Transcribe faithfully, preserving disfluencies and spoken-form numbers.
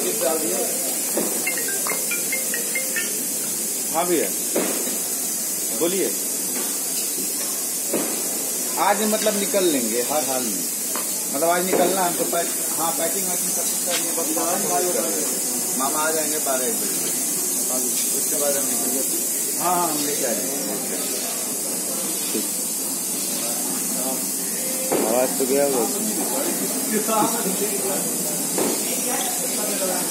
Chips डाल दिए। हाँ भैया बोलिए। आज मतलब निकल लेंगे हर हाल में, मतलब आज निकलना हमको पैक। हाँ पैकिंग वैकिंग सब कुछ करनी है। मामा आ जाएंगे बारह एक बजे, उसके बाद हम निकलेंगे। हाँ हाँ हम लेके आएंगे। आवाज तो गया होगा।